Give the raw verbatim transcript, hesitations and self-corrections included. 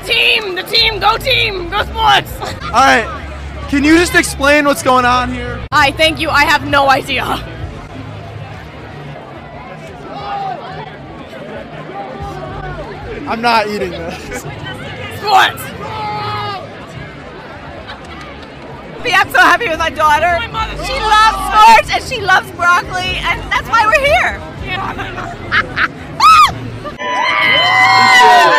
team, the team, go team, go sports. All right, can you just explain what's going on here? I thank you, I have no idea. I'm not eating this. Sports. I'm so happy with my daughter. She loves sports and she loves broccoli, and that's why we're here.